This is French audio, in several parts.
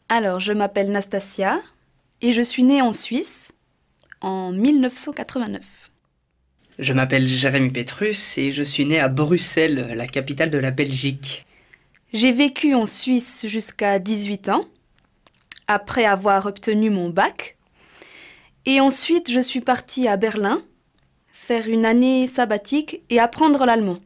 Alors, je m'appelle Nastasia et je suis née en Suisse en 1989. Je m'appelle Jérémy Petrus et je suis né à Bruxelles, la capitale de la Belgique. J'ai vécu en Suisse jusqu'à 18 ans, après avoir obtenu mon bac. Et ensuite, je suis partie à Berlin, faire une année sabbatique et apprendre l'allemand.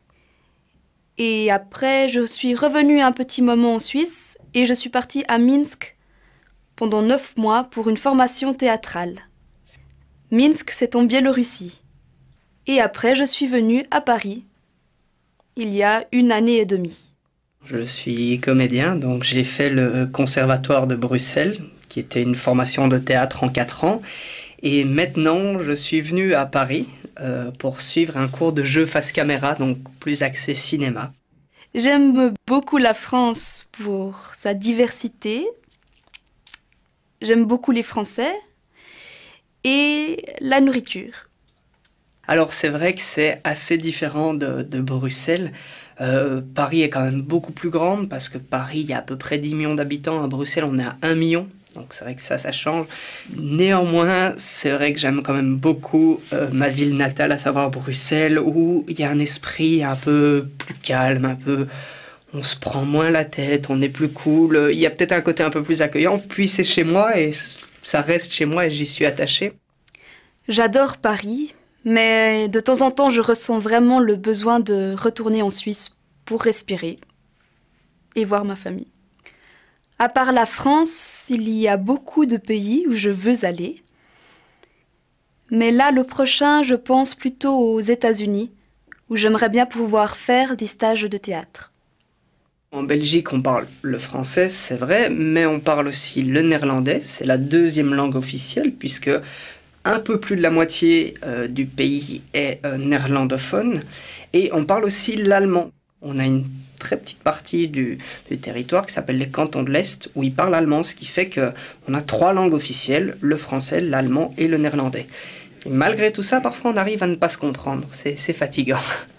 Et après, je suis revenue un petit moment en Suisse et je suis partie à Minsk pendant 9 mois pour une formation théâtrale. Minsk, c'est en Biélorussie. Et après, je suis venue à Paris, il y a 1 année et demie. Je suis comédien, donc j'ai fait le conservatoire de Bruxelles, qui était une formation de théâtre en 4 ans. Et maintenant, je suis venu à Paris pour suivre un cours de jeu face caméra, donc plus axé cinéma. J'aime beaucoup la France pour sa diversité. J'aime beaucoup les Français et la nourriture. Alors c'est vrai que c'est assez différent de Bruxelles. Paris est quand même beaucoup plus grande parce que Paris, il y a à peu près 10 millions d'habitants. À Bruxelles, on est à 1 million. Donc c'est vrai que ça change. Néanmoins, c'est vrai que j'aime quand même beaucoup ma ville natale, à savoir Bruxelles, où il y a un esprit un peu plus calme, un peu... On se prend moins la tête, on est plus cool. Il y a peut-être un côté un peu plus accueillant. Puis c'est chez moi et ça reste chez moi et j'y suis attaché. J'adore Paris, mais de temps en temps, je ressens vraiment le besoin de retourner en Suisse pour respirer et voir ma famille. À part la France, il y a beaucoup de pays où je veux aller. Mais là, le prochain, je pense plutôt aux États-Unis, où j'aimerais bien pouvoir faire des stages de théâtre. En Belgique, on parle le français, c'est vrai, mais on parle aussi le néerlandais. C'est la 2e langue officielle, puisque un peu plus de la moitié du pays est néerlandophone. Et on parle aussi l'allemand. On a une très petite partie du territoire qui s'appelle les cantons de l'Est, où ils parlent allemand, ce qui fait qu'on a 3 langues officielles, le français, l'allemand et le néerlandais. Et malgré tout ça, parfois on arrive à ne pas se comprendre, c'est fatigant.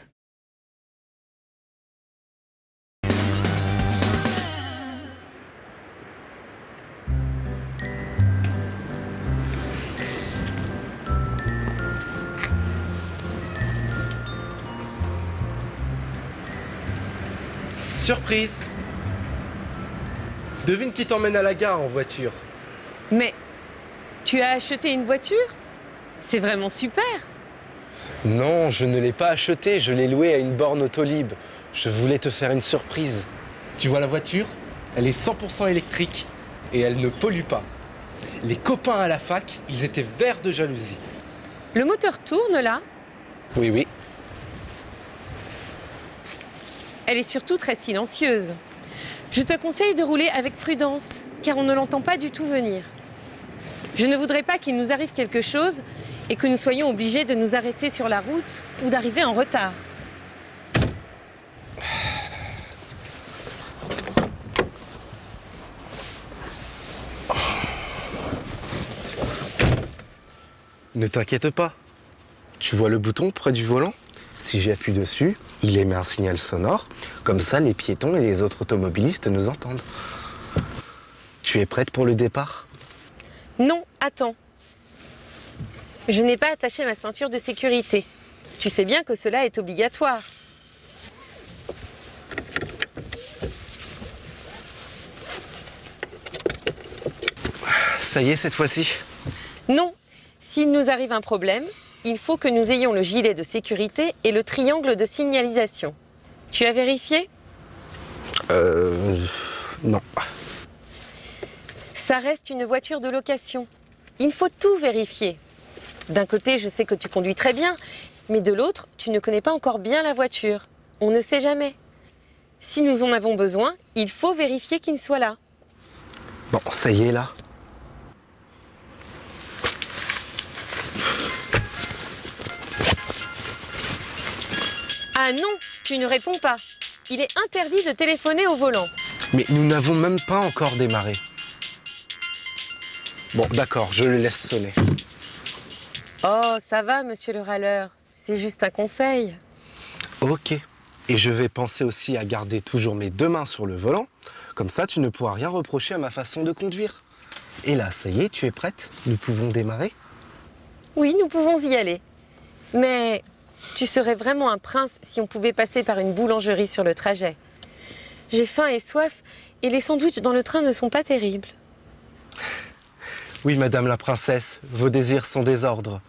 Surprise! Devine qui t'emmène à la gare en voiture. Mais tu as acheté une voiture? C'est vraiment super! Non, je ne l'ai pas achetée, je l'ai louée à une borne Autolib. Je voulais te faire une surprise. Tu vois la voiture? Elle est 100% électrique et elle ne pollue pas. Les copains à la fac, ils étaient verts de jalousie. Le moteur tourne là? Oui, oui. Elle est surtout très silencieuse. Je te conseille de rouler avec prudence, car on ne l'entend pas du tout venir. Je ne voudrais pas qu'il nous arrive quelque chose et que nous soyons obligés de nous arrêter sur la route ou d'arriver en retard. Ne t'inquiète pas. Tu vois le bouton près du volant? Si j'appuie dessus, il émet un signal sonore. Comme ça, les piétons et les autres automobilistes nous entendent. Tu es prête pour le départ? Non, attends. Je n'ai pas attaché ma ceinture de sécurité. Tu sais bien que cela est obligatoire. Ça y est, cette fois-ci? Non, s'il nous arrive un problème, il faut que nous ayons le gilet de sécurité et le triangle de signalisation. Tu as vérifié? Non. Ça reste une voiture de location. Il faut tout vérifier. D'un côté, je sais que tu conduis très bien, mais de l'autre, tu ne connais pas encore bien la voiture. On ne sait jamais. Si nous en avons besoin, il faut vérifier qu'il soit là. Bon, ça y est, là. Ah non, tu ne réponds pas. Il est interdit de téléphoner au volant. Mais nous n'avons même pas encore démarré. Bon, d'accord, je le laisse sonner. Oh, ça va, monsieur le râleur. C'est juste un conseil. Ok. Et je vais penser aussi à garder toujours mes 2 mains sur le volant. Comme ça, tu ne pourras rien reprocher à ma façon de conduire. Et là, ça y est, tu es prête? Nous pouvons démarrer? Oui, nous pouvons y aller. Mais tu serais vraiment un prince si on pouvait passer par une boulangerie sur le trajet. J'ai faim et soif, et les sandwichs dans le train ne sont pas terribles. Oui, madame la princesse, vos désirs sont des ordres.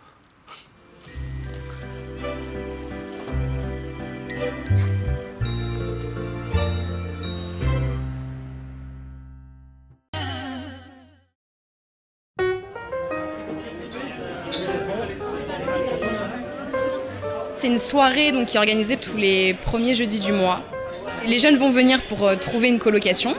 C'est une soirée donc, qui est organisée tous les premiers jeudis du mois. Les jeunes vont venir pour trouver une colocation.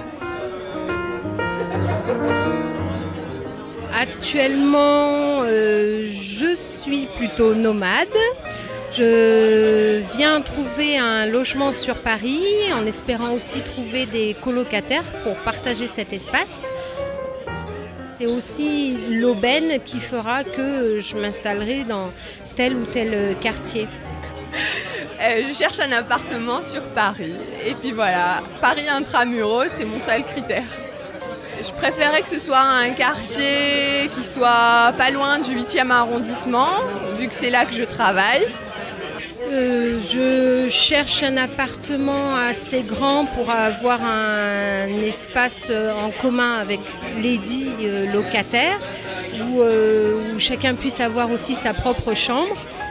Actuellement, je suis plutôt nomade. Je viens trouver un logement sur Paris en espérant aussi trouver des colocataires pour partager cet espace. C'est aussi l'aubaine qui fera que je m'installerai dans tel ou tel quartier. Je cherche un appartement sur Paris. Et puis voilà, Paris intramuros, c'est mon seul critère. Je préférais que ce soit un quartier qui soit pas loin du 8e arrondissement, vu que c'est là que je travaille. Je cherche un appartement assez grand pour avoir un espace en commun avec les dits locataires, où chacun puisse avoir aussi sa propre chambre.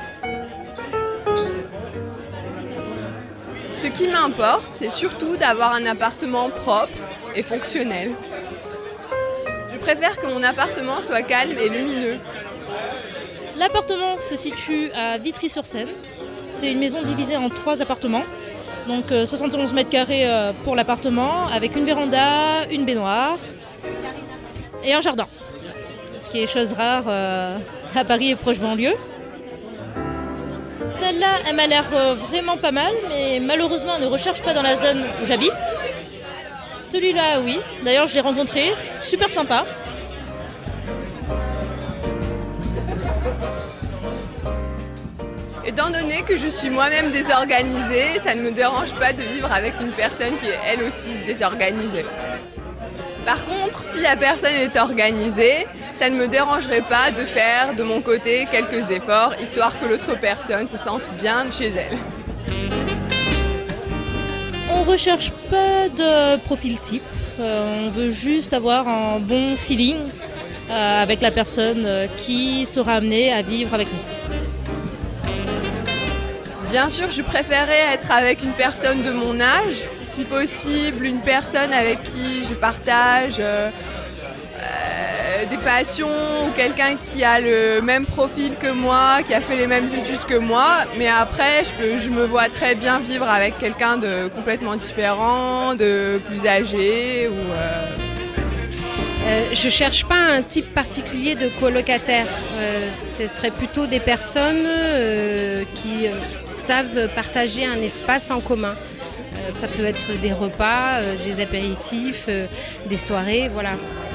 Ce qui m'importe, c'est surtout d'avoir un appartement propre et fonctionnel. Je préfère que mon appartement soit calme et lumineux. L'appartement se situe à Vitry-sur-Seine. C'est une maison divisée en 3 appartements. Donc 71 mètres carrés pour l'appartement, avec une véranda, une baignoire et un jardin. Ce qui est chose rare à Paris et proche banlieue. Celle-là, elle m'a l'air vraiment pas mal, mais malheureusement, elle ne recherche pas dans la zone où j'habite. Celui-là, oui. D'ailleurs, je l'ai rencontré. Super sympa. Étant donné que je suis moi-même désorganisée, ça ne me dérange pas de vivre avec une personne qui est elle aussi désorganisée. Par contre, si la personne est organisée, ça ne me dérangerait pas de faire de mon côté quelques efforts, histoire que l'autre personne se sente bien chez elle. On ne recherche pas de profil type, on veut juste avoir un bon feeling avec la personne qui sera amenée à vivre avec nous. Bien sûr, je préférais être avec une personne de mon âge, si possible une personne avec qui je partage des passions ou quelqu'un qui a le même profil que moi, qui a fait les mêmes études que moi. Mais après, je me vois très bien vivre avec quelqu'un de complètement différent, de plus âgé. Je ne cherche pas un type particulier de colocataire. Ce serait plutôt des personnes qui savent partager un espace en commun. Ça peut être des repas, des apéritifs, des soirées, voilà.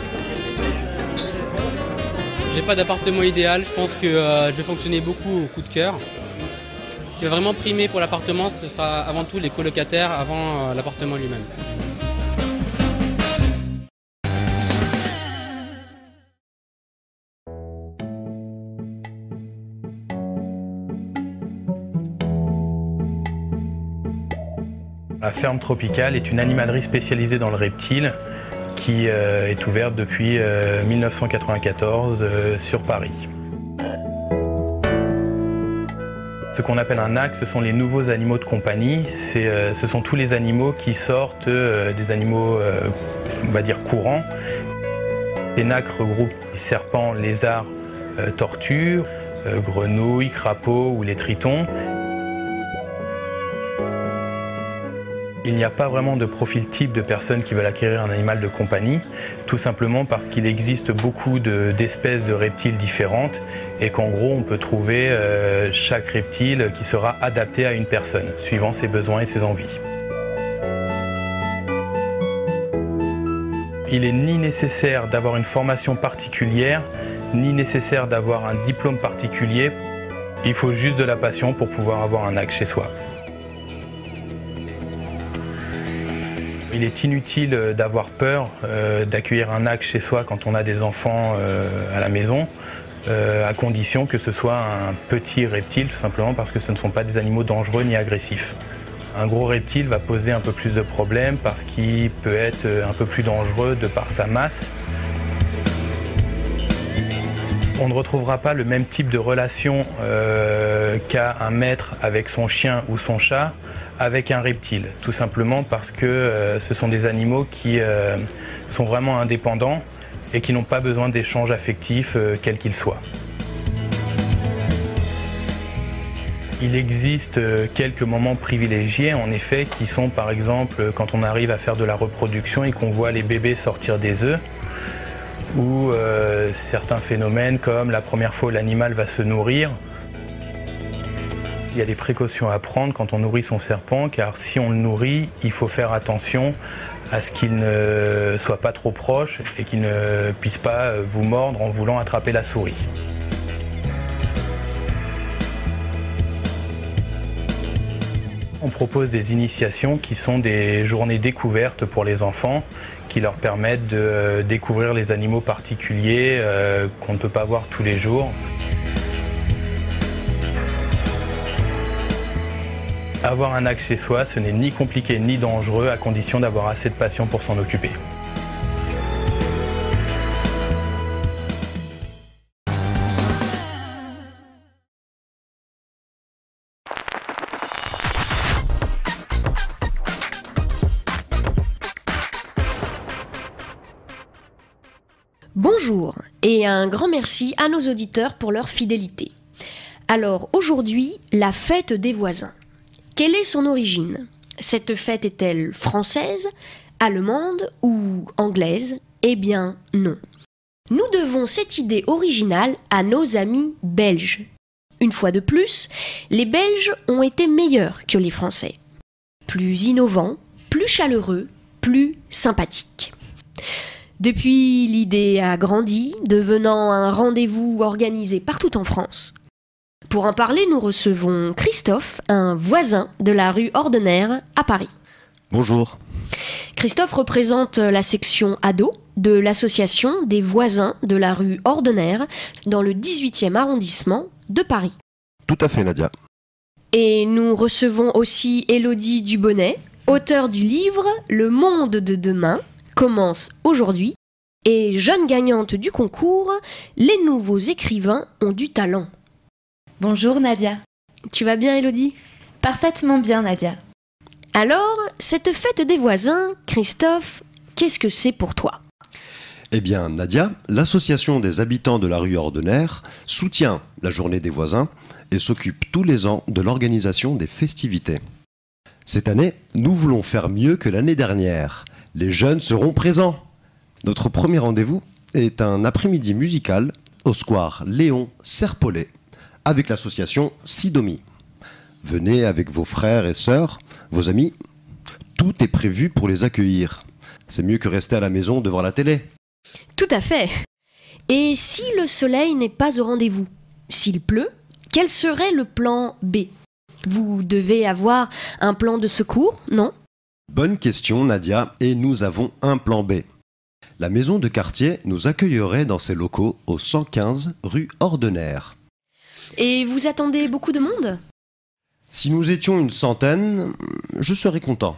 J'ai pas d'appartement idéal, je pense que je vais fonctionner beaucoup au coup de cœur. Ce qui va vraiment primer pour l'appartement, ce sera avant tout les colocataires avant l'appartement lui-même. La ferme tropicale est une animalerie spécialisée dans le reptile qui est ouverte depuis 1994 sur Paris. Ce qu'on appelle un NAC, ce sont les nouveaux animaux de compagnie. Ce sont tous les animaux qui sortent des animaux, on va dire, courants. Les NAC regroupent les serpents, lézards, tortues, grenouilles, crapauds ou les tritons. Il n'y a pas vraiment de profil type de personnes qui veulent acquérir un animal de compagnie, tout simplement parce qu'il existe beaucoup d'espèces de reptiles différentes et qu'en gros on peut trouver chaque reptile qui sera adapté à une personne, suivant ses besoins et ses envies. Il n'est ni nécessaire d'avoir une formation particulière, ni nécessaire d'avoir un diplôme particulier. Il faut juste de la passion pour pouvoir avoir un NAC chez soi. Il est inutile d'avoir peur d'accueillir un nacre chez soi quand on a des enfants à la maison, à condition que ce soit un petit reptile, tout simplement parce que ce ne sont pas des animaux dangereux ni agressifs. Un gros reptile va poser un peu plus de problèmes parce qu'il peut être un peu plus dangereux de par sa masse. On ne retrouvera pas le même type de relation qu'a un maître avec son chien ou son chat avec un reptile, tout simplement parce que ce sont des animaux qui sont vraiment indépendants et qui n'ont pas besoin d'échanges affectifs, quels qu'ils soient. Il existe quelques moments privilégiés, en effet, qui sont par exemple quand on arrive à faire de la reproduction et qu'on voit les bébés sortir des œufs, ou certains phénomènes comme la première fois où l'animal va se nourrir. Il y a des précautions à prendre quand on nourrit son serpent, car si on le nourrit, il faut faire attention à ce qu'il ne soit pas trop proche et qu'il ne puisse pas vous mordre en voulant attraper la souris. On propose des initiations qui sont des journées découvertes pour les enfants, qui leur permettent de découvrir les animaux particuliers qu'on ne peut pas voir tous les jours. Avoir un nacre chez soi, ce n'est ni compliqué ni dangereux, à condition d'avoir assez de patience pour s'en occuper. Bonjour et un grand merci à nos auditeurs pour leur fidélité. Alors aujourd'hui, la fête des voisins. Quelle est son origine ? Cette fête est-elle française, allemande ou anglaise ? Eh bien non. Nous devons cette idée originale à nos amis belges. Une fois de plus, les Belges ont été meilleurs que les Français. Plus innovants, plus chaleureux, plus sympathiques. Depuis, l'idée a grandi, devenant un rendez-vous organisé partout en France. Pour en parler, nous recevons Christophe, un voisin de la rue Ordener à Paris. Bonjour. Christophe représente la section ado de l'association des voisins de la rue Ordener dans le 18e arrondissement de Paris. Tout à fait, Nadia. Et nous recevons aussi Élodie Dubonnet, auteure du livre « Le monde de demain » commence aujourd'hui et jeune gagnante du concours « Les nouveaux écrivains ont du talent ». Bonjour Nadia. Tu vas bien Élodie ? Parfaitement bien Nadia. Alors, cette fête des voisins, Christophe, qu'est-ce que c'est pour toi ? Eh bien Nadia, l'association des habitants de la rue Ordener soutient la journée des voisins et s'occupe tous les ans de l'organisation des festivités. Cette année, nous voulons faire mieux que l'année dernière. Les jeunes seront présents. Notre premier rendez-vous est un après-midi musical au square Léon Serpollet avec l'association Sidomi. Venez avec vos frères et sœurs, vos amis. Tout est prévu pour les accueillir. C'est mieux que rester à la maison devant la télé. Tout à fait. Et si le soleil n'est pas au rendez-vous ? S'il pleut, quel serait le plan B ? Vous devez avoir un plan de secours, non ? Bonne question Nadia, et nous avons un plan B. La maison de quartier nous accueillerait dans ses locaux au 115 rue Ordener. Et vous attendez beaucoup de monde ? Si nous étions une centaine, je serais content.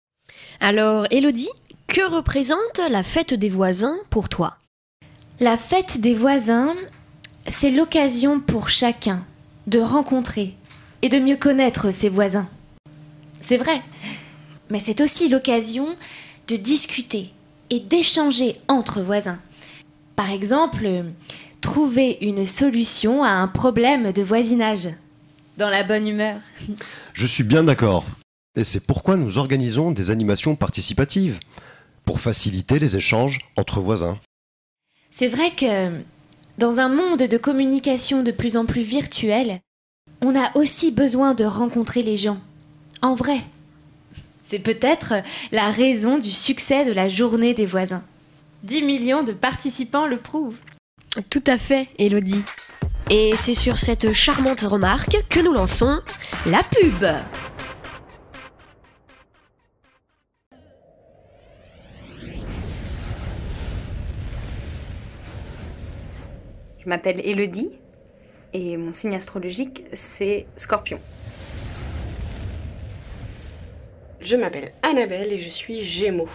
Alors Élodie, que représente la fête des voisins pour toi ? La fête des voisins, c'est l'occasion pour chacun de rencontrer et de mieux connaître ses voisins. C'est vrai, mais c'est aussi l'occasion de discuter et d'échanger entre voisins. Par exemple, trouver une solution à un problème de voisinage, dans la bonne humeur. Je suis bien d'accord. Et c'est pourquoi nous organisons des animations participatives, pour faciliter les échanges entre voisins. C'est vrai que, dans un monde de communication de plus en plus virtuel, on a aussi besoin de rencontrer les gens, en vrai. C'est peut-être la raison du succès de la journée des voisins. 10 millions de participants le prouvent. Tout à fait, Élodie. Et c'est sur cette charmante remarque que nous lançons la pub. Je m'appelle Élodie et mon signe astrologique, c'est Scorpion. Je m'appelle Annabelle et je suis Gémeaux.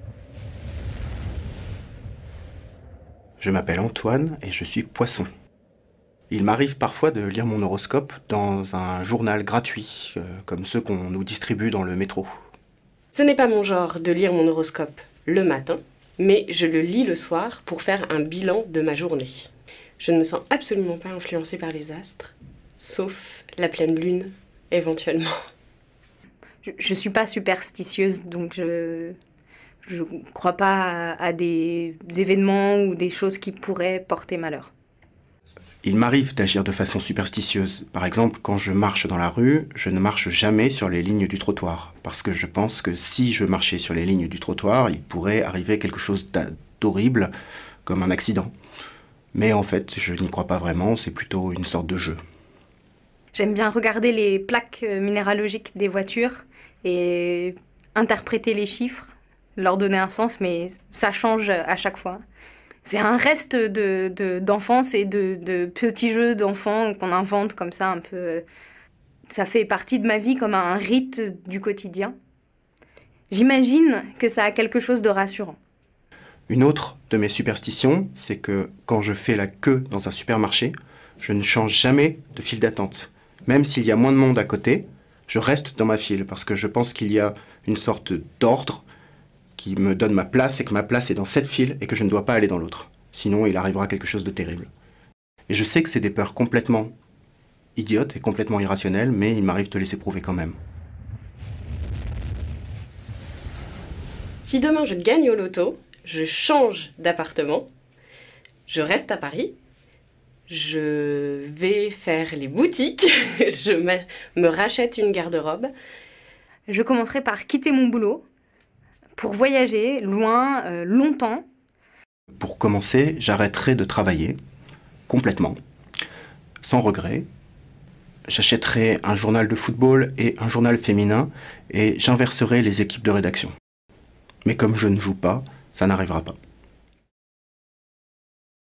Je m'appelle Antoine et je suis Poisson. Il m'arrive parfois de lire mon horoscope dans un journal gratuit, comme ceux qu'on nous distribue dans le métro. Ce n'est pas mon genre de lire mon horoscope le matin, mais je le lis le soir pour faire un bilan de ma journée. Je ne me sens absolument pas influencée par les astres, sauf la pleine lune, éventuellement. Je suis pas superstitieuse, donc je crois pas à des événements ou des choses qui pourraient porter malheur. Il m'arrive d'agir de façon superstitieuse. Par exemple, quand je marche dans la rue, je ne marche jamais sur les lignes du trottoir. Parce que je pense que si je marchais sur les lignes du trottoir, il pourrait arriver quelque chose d'horrible, comme un accident. Mais en fait, je n'y crois pas vraiment, c'est plutôt une sorte de jeu. J'aime bien regarder les plaques minéralogiques des voitures et interpréter les chiffres, leur donner un sens, mais ça change à chaque fois. C'est un reste d'enfance et de petits jeux d'enfants qu'on invente comme ça un peu. Ça fait partie de ma vie comme un rite du quotidien. J'imagine que ça a quelque chose de rassurant. Une autre de mes superstitions, c'est que quand je fais la queue dans un supermarché, je ne change jamais de file d'attente. Même s'il y a moins de monde à côté, je reste dans ma file parce que je pense qu'il y a une sorte d'ordre qui me donne ma place et que ma place est dans cette file et que je ne dois pas aller dans l'autre. Sinon, il arrivera quelque chose de terrible. Et je sais que c'est des peurs complètement idiotes et complètement irrationnelles, mais il m'arrive de les éprouver quand même. Si demain je gagne au loto, je change d'appartement, je reste à Paris, je vais faire les boutiques, je me rachète une garde-robe. Je commencerai par quitter mon boulot pour voyager loin, longtemps. Pour commencer, j'arrêterai de travailler, complètement, sans regret. J'achèterai un journal de football et un journal féminin et j'inverserai les équipes de rédaction. Mais comme je ne joue pas, ça n'arrivera pas.